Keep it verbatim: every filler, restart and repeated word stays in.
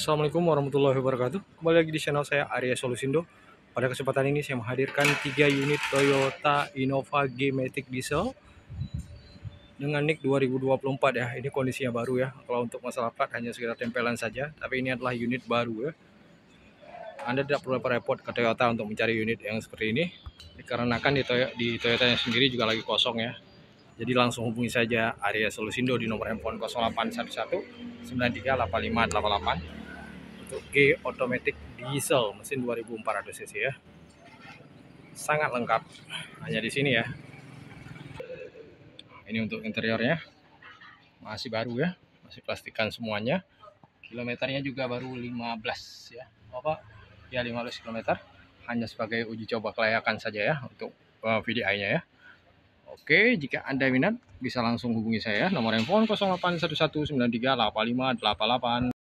Assalamualaikum warahmatullahi wabarakatuh. Kembali lagi di channel saya Arya Solusindo. Pada kesempatan ini saya menghadirkan tiga unit Toyota Innova G-Matic Diesel dengan N I K dua ribu dua puluh empat ya. Ini kondisinya baru ya. Kalau untuk masalah plat hanya sekedar tempelan saja, tapi ini adalah unit baru ya. Anda tidak perlu repot ke Toyota untuk mencari unit yang seperti ini, dikarenakan di, Toy di Toyotanya sendiri juga lagi kosong ya. Jadi langsung hubungi saja Arya Solusindo di nomor handphone nol delapan satu satu sembilan tiga delapan lima delapan delapan untuk G Automatic Diesel mesin dua ribu empat ratus cc ya. Sangat lengkap hanya di sini ya. Ini untuk interiornya masih baru ya, masih plastikan semuanya. Kilometernya juga baru lima belas ya. Apa? Ya lima belas kilometer. Hanya sebagai uji coba kelayakan saja ya untuk uh, V D I-nya ya. Oke, jika Anda minat bisa langsung hubungi saya nomor handphone nol delapan satu satu sembilan tiga delapan lima delapan delapan.